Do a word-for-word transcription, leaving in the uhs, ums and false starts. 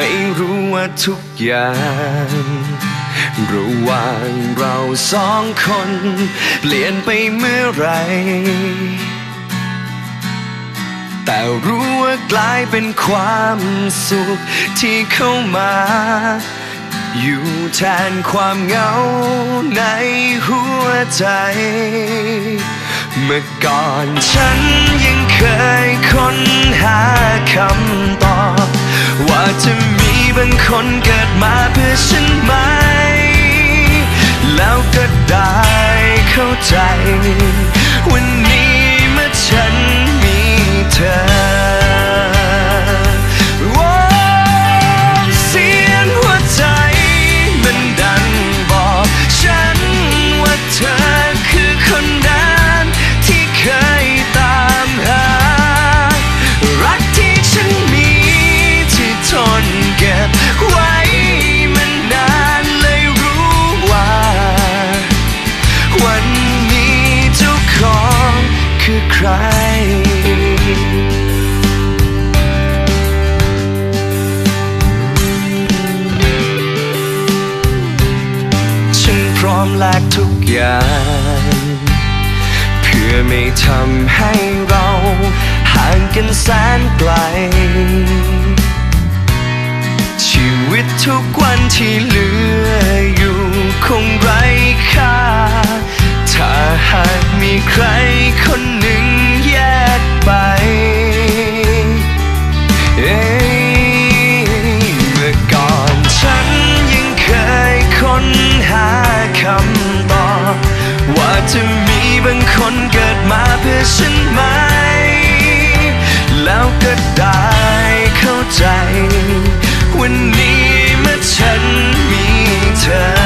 ไม่รู้ว่าทุกอย่างระหว่างเราสองคนเปลี่ยนไปเมื่อไรแต่รู้ว่ากลายเป็นความสุขที่เข้ามาอยู่แทนความเหงาในหัวใจเมื่อก่อนฉันยังเคยค้นหาคำตอบว่าจะมีบางคนเกิดมาเพื่อฉันไหมแล้วก็ได้เข้าใจวันนี้เมื่อฉันมีเธอฉันพร้อมแลกทุกอย่างเพื่อไม่ทำให้เราห่างกันแสนไกลชีวิตทุกวันที่เหลืออยู่คงไร้ค่าถ้าหากมีใครคนหนึ่งแยกไปเมื่อก่อนฉันยังเคยค้นหาคำตอบว่าจะมีบางคนเกิดมาเพื่อฉันไหมแล้วก็ได้เข้าใจวันนี้เมื่อฉันมีเธอ